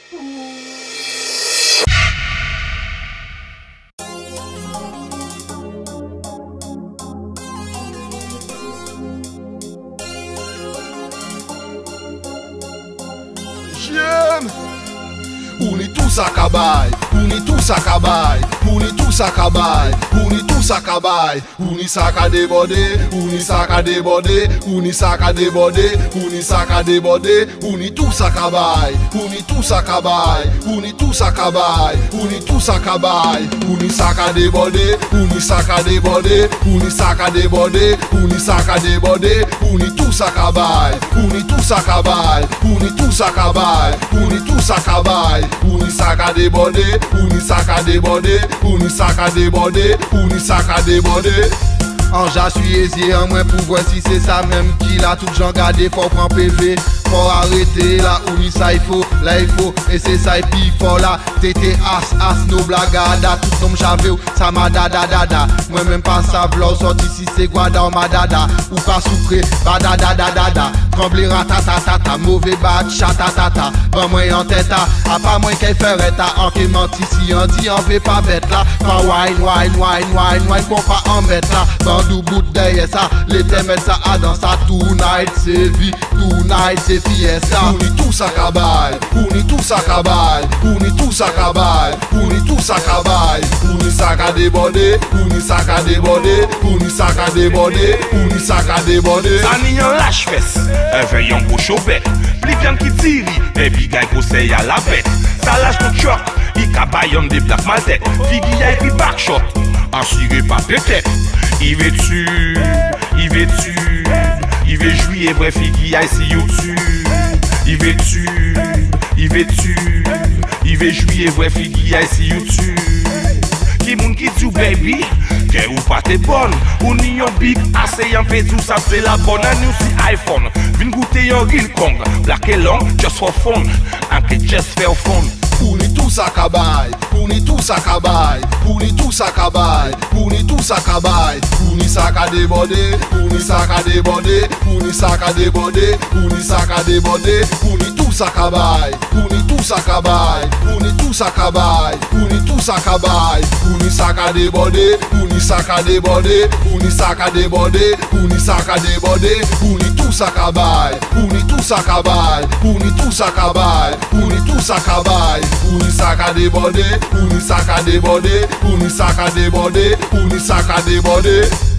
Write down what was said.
Uni tous acabai, uni tous acabai, uni tous acabai, uni tous acabai, uni saca de bode, uni saca de bode, uni saca de bode, uni saca de bode, uni tous acabai, uni tous acabai, uni tous acabai, uni tous acabai, uni saca de bode, uni saca de bode, uni saca de bode, uni saca de bode, uni tous acabai, uni tous acabai, uni tous acabai, uni tous acabai. Uni saca de bode, uni saca de bode, uni saca de bode, uni saca de bode. Anja suis aisé en moins pour voir si c'est ça même qui l'a tout j'en gardé, faut prendre PV, faut arrêter là où ça il faut, là il faut, et c'est ça et puis faut là, tété as, no blagada, tout nom j'avais ça m'a dada, moi même pas ça v'lò, sorti si c'est guada ou ma dada, ou pas souffrir, ba dada, trembler ratatata, mauvais bat, chatatata, pas moi en tête, à pas moi qu'elle ferait ta, en qui menti si on dit on fait pas bête là, pas wine, pour pas en mettre là, bandou bout derrière ça, les thèmes ça a dans ça, tonight c'est vie, tonight c'est fiesta. Uni tous acabai, uni tous acabai, uni tous acabai, uni tous acabai, uni saca de bode, uni saca de bode, uni saca de bode, uni saca de bode. Ça n'y en lâche fesse, un veillant pour choper, plus bien qui tire, et puis gagne conseil à la bête. Ça lâche tout choc, il cabayon des black maltais, figui et puis backshot, assuré pas peut-être. Il veut tu, il veut tu, il veut jouer vrai figui ici YouTube. Il veut tu, il veut tu, il veut jouer vrai figui ici YouTube. Qui moun qui dit baby, que ou pas t'es bonne, ou ni yon big assez yon fait tout ça c'est la bonne nous si iPhone. Vin goûter yon real Kong, black et long just for fun, and que just for fun. Uni tous acabai, uni tous acabai, uni tous acabai, uni tous acabai, uni saca de bode, uni saca de bode, uni saca de bode, uni saca de bode, uni tous acabai, uni tous acabai, uni tous acabai, uni tous acabai, uni saca de bode, uni saca de bode, uni saca de bode, uni saca de bode, uni tous acabai, uni tous acabai, uni tous acabai, uni tous acabai. Uni saca de bode, uni saca de bode, uni saca de bode, uni saca de bode.